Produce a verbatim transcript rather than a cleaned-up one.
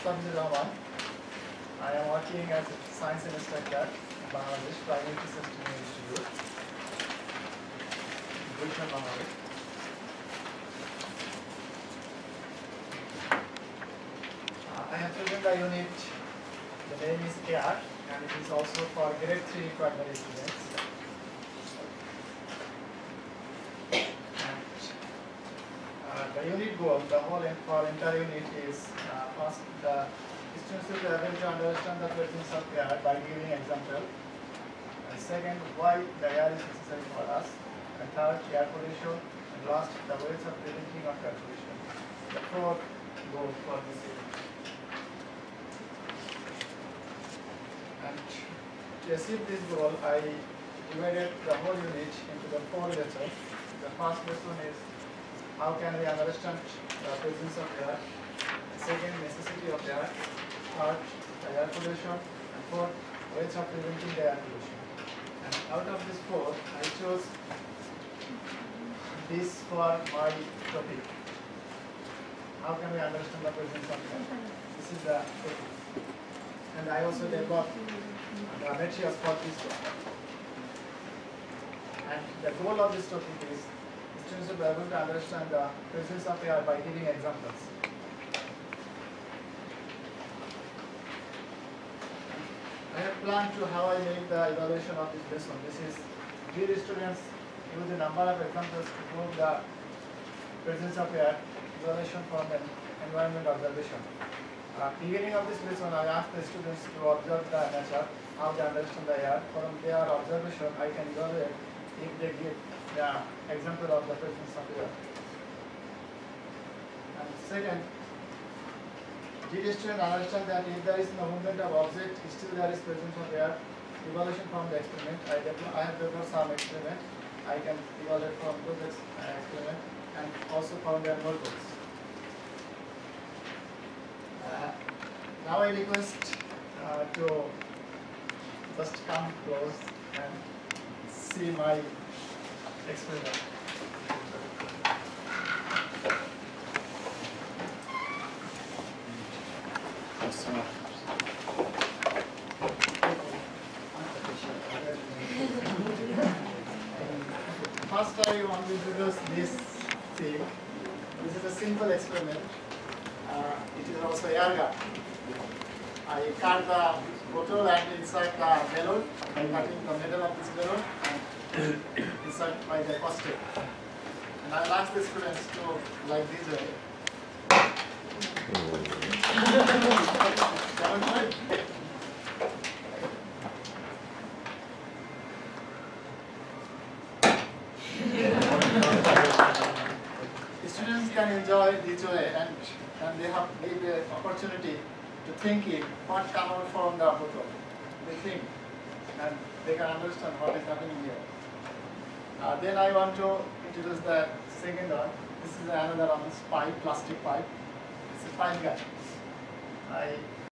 Rahman. I am working as a science instructor in Bangladesh Primary System Institute. Gulshan, Bangladesh. Uh, I have chosen the unit. The name is Air, and it is also for grade three primary students. Uh, the unit goal, the whole for entire unit is uh, first the students will be able to understand the presence of air by giving example. And second, why the air is necessary for us. And third, air pollution. And last, the ways of preventing of air pollution. The four goals for this unit. And to achieve this goal, I divided the whole unit into the four lessons. The first lesson is how can we understand the presence of air, second, necessity of air, third, the air pollution, and fourth, ways of preventing the air pollution. And out of these four, I chose this for my topic. How can we understand the presence of air? This is the topic. And I also developed the materials for this topic. And the goal of this topic is students will be able to understand the presence of air by giving examples. I have planned to how I make the evaluation of this lesson. This is give students use a number of examples to prove the presence of air, evaluation from an environment observation. Uh, beginning of this lesson, I asked the students to observe the nature, how they understand the air. From their observation, I can evaluate if they give the example of the presence of air. And second, did students understand that if there is no movement of object, still there is presence of air? Evaluation from the experiment. I, I have developed some experiment. I can evaluate from those ex uh, experiment and also from their notebooks. Uh, now I request uh, to just come close and see my experiment. First I want to introduce this thing. This is a simple experiment. Uh, it is also air gun. I cut the bottle and inside the balloon by cutting the middle of this balloon and inside by the posture. And I ask the students to like this way. Students can enjoy this way and, and they have the opportunity to think it, what come out from the bottle. They think and they can understand what is happening here. Uh, then I want to introduce the second one. This is another one, pipe, plastic pipe. It's a pipe gun. I